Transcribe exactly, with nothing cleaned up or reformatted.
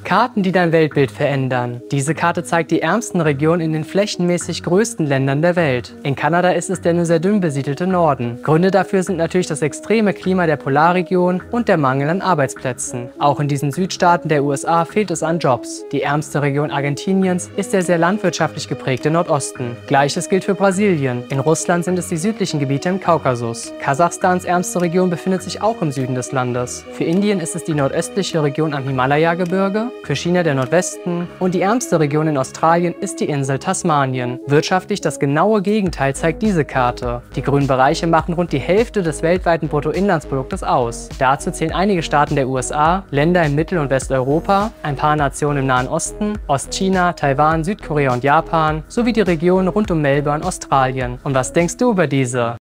Karten, die dein Weltbild verändern. Diese Karte zeigt die ärmsten Regionen in den flächenmäßig größten Ländern der Welt. In Kanada ist es der nur sehr dünn besiedelte Norden. Gründe dafür sind natürlich das extreme Klima der Polarregion und der Mangel an Arbeitsplätzen. Auch in diesen Südstaaten der U S A fehlt es an Jobs. Die ärmste Region Argentiniens ist der sehr landwirtschaftlich geprägte Nordosten. Gleiches gilt für Brasilien. In Russland sind es die südlichen Gebiete im Kaukasus. Kasachstans ärmste Region befindet sich auch im Süden des Landes. Für Indien ist es die nordöstliche Region am Himalaya-Gebirge, für China der Nordwesten und die ärmste Region in Australien ist die Insel Tasmanien. Wirtschaftlich das genaue Gegenteil zeigt diese Karte. Die grünen Bereiche machen rund die Hälfte des weltweiten Bruttoinlandsproduktes aus. Dazu zählen einige Staaten der U S A, Länder in Mittel- und Westeuropa, ein paar Nationen im Nahen Osten, Ostchina, Taiwan, Südkorea und Japan sowie die Region rund um Melbourne, Australien. Und was denkst du über diese?